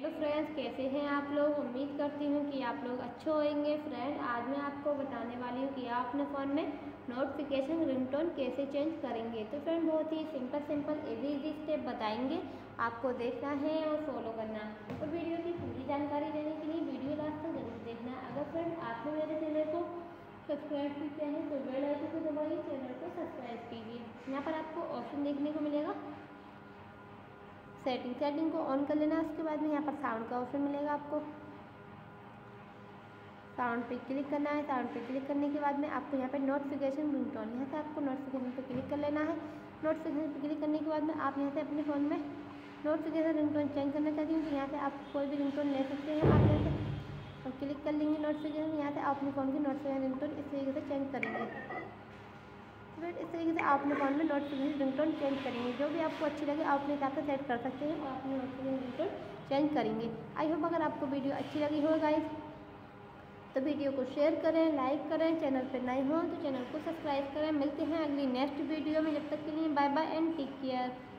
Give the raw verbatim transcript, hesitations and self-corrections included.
तो फ्रेंड्स, कैसे हैं आप लोग? उम्मीद करती हूँ कि आप लोग अच्छे होंगे। फ्रेंड, आज मैं आपको बताने वाली हूँ कि आप अपने फ़ोन में नोटिफिकेशन रिंगटोन कैसे चेंज करेंगे। तो फ्रेंड, बहुत ही simple simple easy easy step बताएंगे, आपको देखना है और फॉलो करना है। और वीडियो की पूरी जानकारी लेने के लिए वीडियो लास्ट तक जरूर देखना। अगर फ्रेंड आपने मेरे चैनल को सब्सक्राइब किया है तो बेल आइकन को दबाइए, चैनल को सब्सक्राइब कीजिए। यहाँ पर आपको ऑप्शन देखने को मिलेगा सेटिंग सेटिंग को ऑन कर लेना है। उसके बाद में यहाँ पर साउंड का ऑप्शन मिलेगा, आपको साउंड पे क्लिक करना है। साउंड पे क्लिक करने के बाद में आपको यहाँ पे नोटिफिकेशन रिंगटोन, यहाँ से आपको नोटिफिकेशन पे क्लिक कर लेना है। नोटिफिकेशन पे क्लिक करने के बाद में आप यहाँ से अपने फ़ोन में नोटिफिकेशन रिंगटोन चेंज करना चाहती हूँ तो यहाँ से आप कोई भी रिंगटोन ले सकते हैं। आप यहाँ से और क्लिक कर लेंगे नोटिफिकेशन, यहाँ से आप अपने फ़ोन की नोटिफिकेशन रिंगटोन इस तरीके से चेंज करेंगे। फिर इस तरीके से आप अपने फ़ोन में नोटिफिकेशन रिंगटोन चेंज करेंगे। जो भी आपको अच्छी लगे आप अपने हिसाब से सेट कर सकते हैं और अपनी नोटिफिकेशन रिंगटोन चेंज करेंगे। आई होप अगर आपको वीडियो अच्छी लगी हो गाइस तो वीडियो को शेयर करें, लाइक करें। चैनल पर नए हों तो चैनल को सब्सक्राइब करें। मिलते हैं अगली नेक्स्ट वीडियो में, जब तक के लिए bye bye and take care.